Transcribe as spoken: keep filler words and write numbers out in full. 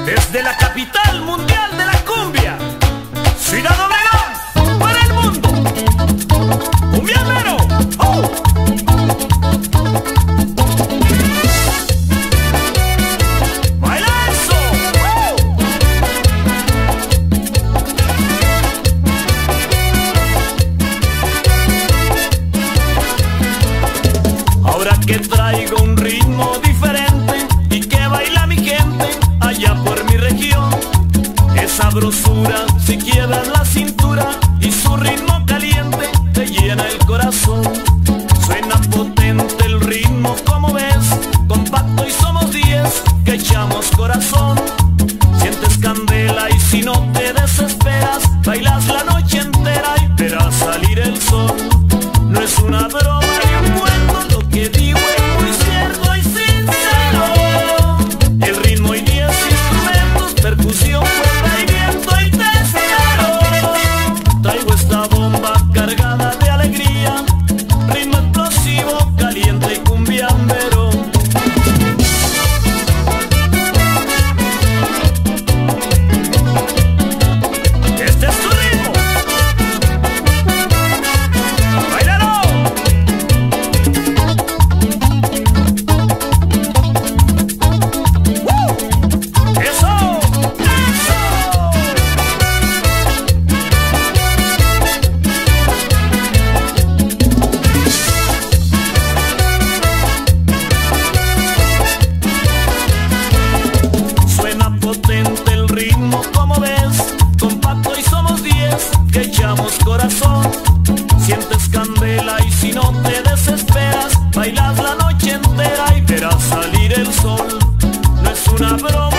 Desde la capital mundial de la cumbia, Ciudad Obregón, para el mundo, cumbianero. ¡Oh! ¡Baila eso! ¡Oh! Ahora que traigo un ritmo diferente y que baila mi gente allá por mi región, esa sabrosura si quiebras la cintura y su ritmo caliente te llena el corazón. Suena potente el ritmo, como ves, compacto y somos diez que echamos corazón. Sientes candela y si no te desesperas, bailas la noche entera y verás salir el sol. No es una broma ni un cuento, lo que digo es muy cierto y sincero. El ritmo y diez instrumentos, percusión, cuerda y viento y te espero. Traigo esta bomba cargada de alegría, ritmo explosivo, caliente y cumbiambero. Este es tu ritmo, ¡báilalo! ¡Uh! ¡Eso! ¡Eso! Suena potente el ritmo, como ves, compacto y somos diez que echamos corazón. Sientes candela y si no te desesperas, bailas la noche entera y verás salir el sol. No es una broma